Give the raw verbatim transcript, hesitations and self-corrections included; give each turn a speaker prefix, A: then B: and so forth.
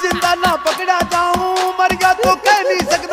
A: जिंदा ना पकड़ा जाऊं, मर गया तो कह नहीं सकता।